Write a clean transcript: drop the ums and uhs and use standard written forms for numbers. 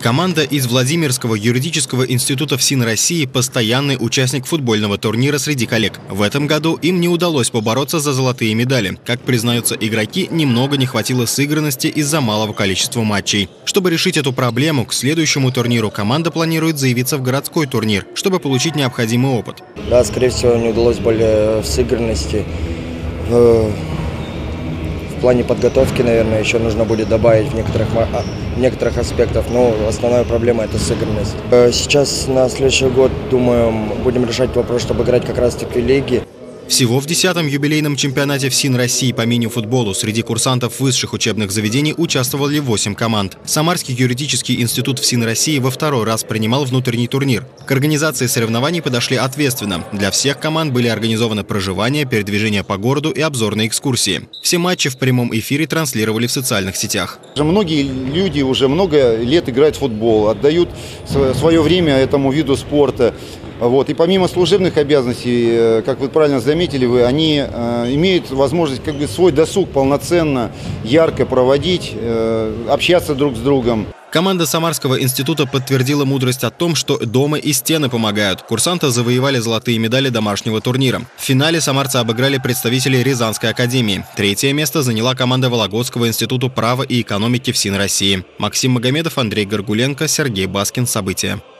Команда из Владимирского юридического института ФСИН России – постоянный участник футбольного турнира среди коллег. В этом году им не удалось побороться за золотые медали. Как признаются игроки, немного не хватило сыгранности из-за малого количества матчей. Чтобы решить эту проблему, к следующему турниру команда планирует заявиться в городской турнир, чтобы получить необходимый опыт. Да, скорее всего, не удалось более в сыгранности. В плане подготовки, наверное, еще нужно будет добавить в некоторых аспектах, но основная проблема – это сыгранность. Сейчас на следующий год, думаю, будем решать вопрос, чтобы играть как раз-таки в лиге. Всего в 10-м юбилейном чемпионате ФСИН России по мини-футболу среди курсантов высших учебных заведений участвовали 8 команд. Самарский юридический институт ФСИН России во второй раз принимал внутренний турнир. К организации соревнований подошли ответственно. Для всех команд были организованы проживание, передвижение по городу и обзорные экскурсии. Все матчи в прямом эфире транслировали в социальных сетях. Многие люди уже много лет играют в футбол, отдают свое время этому виду спорта. И помимо служебных обязанностей, как вы правильно заметили, они имеют возможность свой досуг полноценно, ярко проводить, общаться друг с другом. Команда Самарского института подтвердила мудрость о том, что дома и стены помогают. Курсанты завоевали золотые медали домашнего турнира. В финале самарцы обыграли представителей Рязанской академии. Третье место заняла команда Вологодского института права и экономики ФСИН России. Максим Магомедов, Андрей Горгуленко, Сергей Баскин. События.